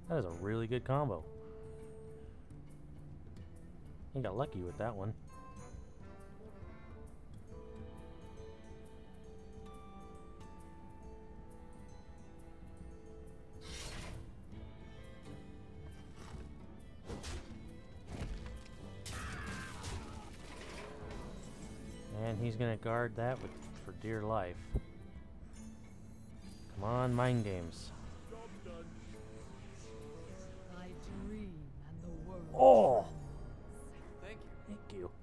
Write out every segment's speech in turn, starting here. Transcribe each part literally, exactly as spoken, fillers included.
That is a really good combo. You got lucky with that one. And he's gonna guard that with for dear life. Come on, mind games. I dream and the world. Oh! Thank you. Thank you.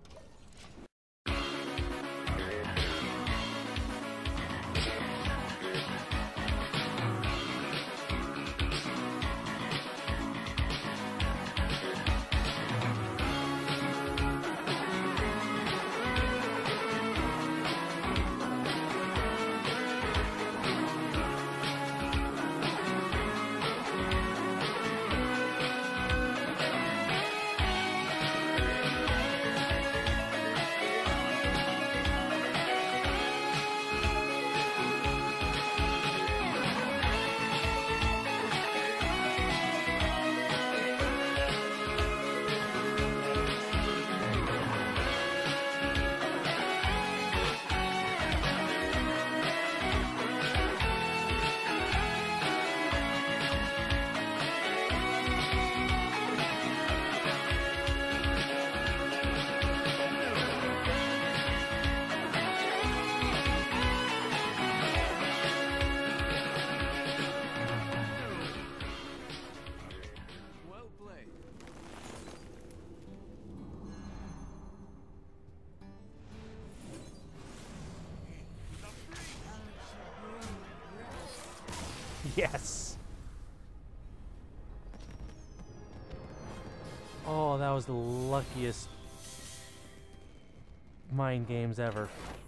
Well played. Yes! Oh, that was the luckiest mind games ever.